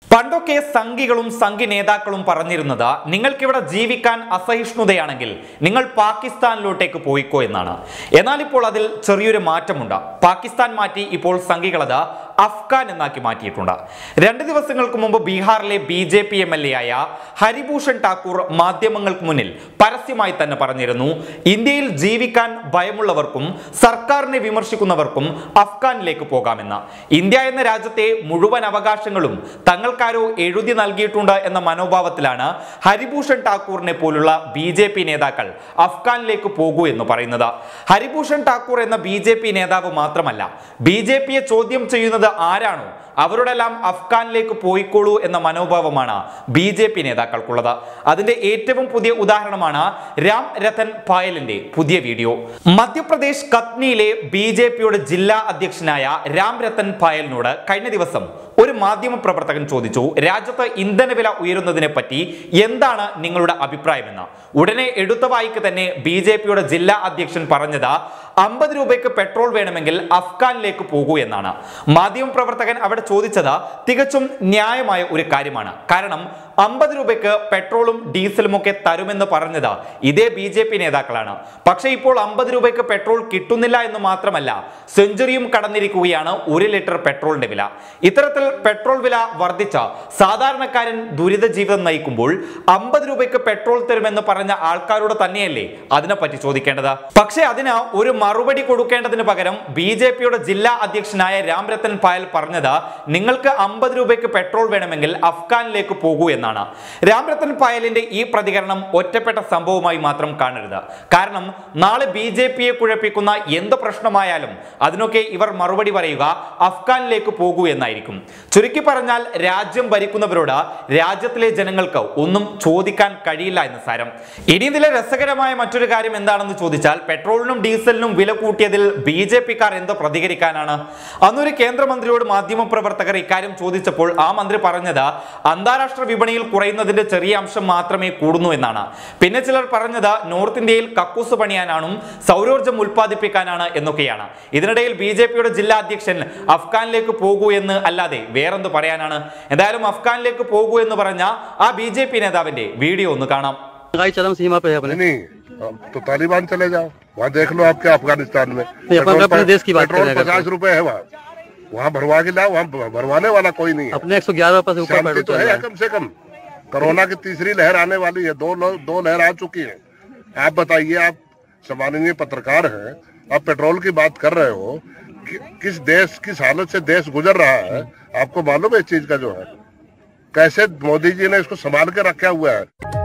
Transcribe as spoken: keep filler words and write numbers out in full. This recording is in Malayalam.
പണ്ടൊക്കെ സംഘികളും സംഘി നേതാക്കളും പറഞ്ഞിരുന്നത് നിങ്ങൾക്കിവിടെ ജീവിക്കാൻ അസഹിഷ്ണുതയാണെങ്കിൽ നിങ്ങൾ പാകിസ്ഥാനിലോട്ടേക്ക് പോയിക്കോ എന്നാണ്. എന്നാൽ ഇപ്പോൾ അതിൽ ചെറിയൊരു മാറ്റമുണ്ട്. പാകിസ്ഥാൻ മാറ്റി ഇപ്പോൾ സംഘികളത് അഫ്ഗാൻ എന്നാക്കി മാറ്റിയിട്ടുണ്ട്. രണ്ട് ദിവസങ്ങൾക്ക് മുമ്പ് ബീഹാറിലെ B J P M L A ആയ ഹരിഭൂഷൺ ഠാക്കൂർ മാധ്യമങ്ങൾക്ക് മുന്നിൽ പരസ്യമായി തന്നെ പറഞ്ഞിരുന്നു, ഇന്ത്യയിൽ ജീവിക്കാൻ ഭയമുള്ളവർക്കും സർക്കാരിനെ വിമർശിക്കുന്നവർക്കും അഫ്ഗാനിലേക്ക് പോകാമെന്ന്. ഇന്ത്യ എന്ന രാജ്യത്തെ മുഴുവൻ അവകാശങ്ങളും തങ്ങൾക്കാരോ എഴുതി നൽകിയിട്ടുണ്ട് എന്ന മനോഭാവത്തിലാണ് ഹരിഭൂഷൺ ഠാക്കൂറിനെ പോലുള്ള ബി ജെ പി നേതാക്കൾ അഫ്ഗാനിലേക്ക് പോകൂ എന്ന് പറയുന്നത്. ഹരിഭൂഷൺ ഠാക്കൂർ എന്ന ബി ജെ പി നേതാവ് മാത്രമല്ല, ബി ജെ പിയെ ചോദ്യം ചെയ്യുന്നത് ആരാണോ അവരോടെല്ലാം അഫ്ഗാനിലേക്ക് പോയിക്കോളൂ എന്ന മനോഭാവമാണ് ബി ജെ പി നേതാക്കൾക്കുള്ളത്. അതിന്റെ ഏറ്റവും പുതിയ ഉദാഹരണമാണ് രാം രത്തൻ പായലിന്റെ പുതിയ വീഡിയോ. മധ്യപ്രദേശ് കത്നിയിലെ ബി ജെ പിയുടെ ജില്ലാ അധ്യക്ഷനായ രാം രത്തൻ പായലിനോട് കഴിഞ്ഞ ദിവസം ഒരു മാധ്യമ പ്രവർത്തകൻ ചോദിച്ചു, രാജ്യത്ത് ഇന്ധനവില ഉയരുന്നതിനെ പറ്റി എന്താണ് നിങ്ങളുടെ അഭിപ്രായമെന്ന്. ഉടനെ എടുത്ത വായിക്ക് തന്നെ ബി ജെ പിയുടെ ജില്ലാ അധ്യക്ഷൻ പറഞ്ഞത് അമ്പത് രൂപയ്ക്ക് പെട്രോൾ വേണമെങ്കിൽ അഫ്ഗാനിലേക്ക് പോകൂ എന്നാണ്. മാധ്യമ പ്രവർത്തകൻ അവിടെ ചോദിച്ചത് തികച്ചും ന്യായമായ ഒരു കാര്യമാണ്. കാരണം അമ്പത് രൂപയ്ക്ക് പെട്രോളും ഡീസലും ഒക്കെ തരുമെന്ന് പറഞ്ഞത് ഇതേ ബി ജെ പി നേതാക്കളാണ്. പക്ഷേ ഇപ്പോൾ അമ്പത് രൂപയ്ക്ക് പെട്രോൾ കിട്ടുന്നില്ല എന്ന് മാത്രമല്ല, സെഞ്ചുറിയും കടന്നിരിക്കുകയാണ് ഒരു ലിറ്റർ പെട്രോളിന്റെ വില. ഇത്തരത്തിൽ പെട്രോൾ വില വർദ്ധിച്ച സാധാരണക്കാരൻ ദുരിത ജീവിതം നയിക്കുമ്പോൾ അമ്പത് രൂപയ്ക്ക് പെട്രോൾ തരുമെന്ന് പറഞ്ഞ ആൾക്കാരോട് തന്നെയല്ലേ അതിനെപ്പറ്റി ചോദിക്കേണ്ടത്. പക്ഷേ അതിന് ഒരു മറുപടി കൊടുക്കേണ്ടതിന് പകരം ബി ജെ പിയുടെ ജില്ലാ അധ്യക്ഷനായ രാം രത്തൻ പായൽ പറഞ്ഞത് നിങ്ങൾക്ക് അമ്പത് രൂപയ്ക്ക് പെട്രോൾ വേണമെങ്കിൽ അഫ്ഗാനിലേക്ക് പോകൂ എന്നാണ്. രാം രത്തൻ പായലിന്റെ ഈ പ്രതികരണം ഒറ്റപ്പെട്ട സംഭവമായി മാത്രം കാണരുത്. കാരണം നാളെ ബി ജെ പിയെ കുഴപ്പിക്കുന്ന എന്ത് പ്രശ്നമായാലും അതിനൊക്കെ ഇവർ മറുപടി പറയുക അഫ്ഗാനിലേക്ക് പോകൂ എന്നായിരിക്കും. ചുരുക്കി പറഞ്ഞാൽ രാജ്യം ഭരിക്കുന്നവരോട് രാജ്യത്തിലെ ജനങ്ങൾക്ക് ഒന്നും ചോദിക്കാൻ കഴിയില്ല എന്ന് സാരം. ഇനി ഇതിലെ രസകരമായ മറ്റൊരു കാര്യം എന്താണെന്ന് ചോദിച്ചാൽ, പെട്രോളിനും ഡീസലിനും വില കൂട്ടിയതിൽ ബി ജെ പിക്കാർ എന്ത് പ്രതികരിക്കാനാണ്? അന്നൊരു കേന്ദ്രമന്ത്രിയോട് മാധ്യമപ്രവർത്തകർ ഇക്കാര്യം ചോദിച്ചപ്പോൾ ആ മന്ത്രി പറഞ്ഞത് അന്താരാഷ്ട്ര വിപണിയിൽ കുറയുന്നതിന്റെ ചെറിയ അംശം മാത്രമേ കൂടുന്നു എന്നാണ്. പിന്നെ ചിലർ പറഞ്ഞത് നോർത്ത് ഇന്ത്യയിൽ കക്കൂസ് പണിയാനാണ്, സൗരോർജ്ജം ഉൽപ്പാദിപ്പിക്കാനാണ് എന്നൊക്കെയാണ്. ഇതിനിടയിൽ ബി ജെ പിയുടെ ജില്ലാ അധ്യക്ഷൻ അഫ്ഗാനിലേക്ക് പോകൂ എന്ന് അല്ലാതെ വേറെന്ത് പറയാനാണ്? എന്തായാലും അഫ്ഗാനിലേക്ക് പോകൂ എന്ന് പറഞ്ഞ ആ ബി ജെ പി നേതാവിന്റെ വീഡിയോ ഒന്ന് കാണാം. चरम सीमा पे है अपने। नहीं, तो तालिबान चले जाओ, वहाँ देख लो आपके अफगानिस्तान में पेट्रोल अपने देश की बात कर रहे हैं। पचास रुपए है वहाँ, वहाँ भरवा के लाओ, वहाँ भरवाने वाला कोई नहीं है। अपने एक सौ ग्यारह रुपए से ऊपर शांति तो है कम से कम। कोरोना की तीसरी लहर आने वाली है, दो दो लहर आ चुकी है। आप बताइए, आप सम्माननीय पत्रकार हैं, आप पेट्रोल की बात कर रहे हो, कि, किस देश किस हालत से देश गुजर रहा है आपको मालूम है इस चीज का जो है? कैसे मोदी जी ने इसको संभाल के रखा हुआ है।